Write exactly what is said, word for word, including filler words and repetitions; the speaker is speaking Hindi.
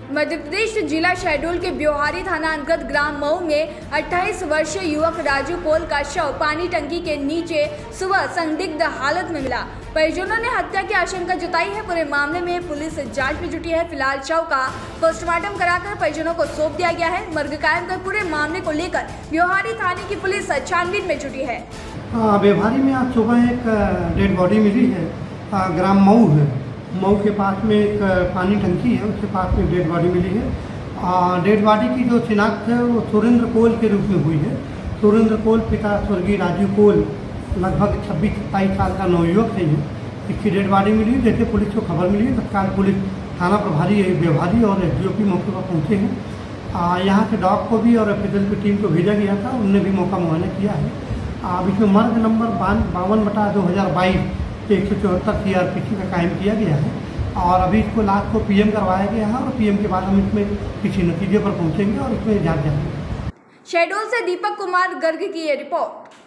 मध्य प्रदेश जिला शहडोल के ब्योहारी थाना अंतर्गत ग्राम मऊ में अट्ठाईस वर्षीय युवक राजू कोल का शव पानी टंकी के नीचे सुबह संदिग्ध हालत में मिला। परिजनों ने हत्या की आशंका जताई है। पूरे मामले में पुलिस जांच में जुटी है। फिलहाल शव का पोस्टमार्टम कराकर परिजनों को सौंप दिया गया है। मर्ग कायम कर पूरे मामले को लेकर ब्योहारी थाने की पुलिस छानबीन में जुटी है। ब्योहारी में आज सुबह एक डेड बॉडी मिली है। ग्राम मऊ है, मऊ के पास में एक पानी टंकी है, उसके पास में डेड बॉडी मिली है। डेड बॉडी की जो शिनाख्त है वो सुरेंद्र कोल के रूप में हुई है। सुरेंद्र कोल पिता स्वर्गीय राजू कोल लगभग छब्बीस सत्ताईस साल का नवयुवक है। ये इसकी डेड बॉडी मिली। जैसे पुलिस को खबर मिली तत्काल पुलिस थाना प्रभारी ब्योहारी और एस डी ओ पी मौके पर पहुँचे हैं। यहाँ से डॉग को भी और एफएसएल की टीम को भेजा गया था, उनने भी मौका मुआयना किया है। अब इसमें मर्ग नंबर बावन बटा दो हज़ार बाईस एक सौ चौहत्तर सी आर पी सी का कायम किया गया है और अभी इसको लाश को पीएम करवाया गया है और पीएम के बाद हम इसमें किसी नतीजे पर पहुंचेंगे और इसमें जांच जाएगी। शहडोल से दीपक कुमार गर्ग की ये रिपोर्ट।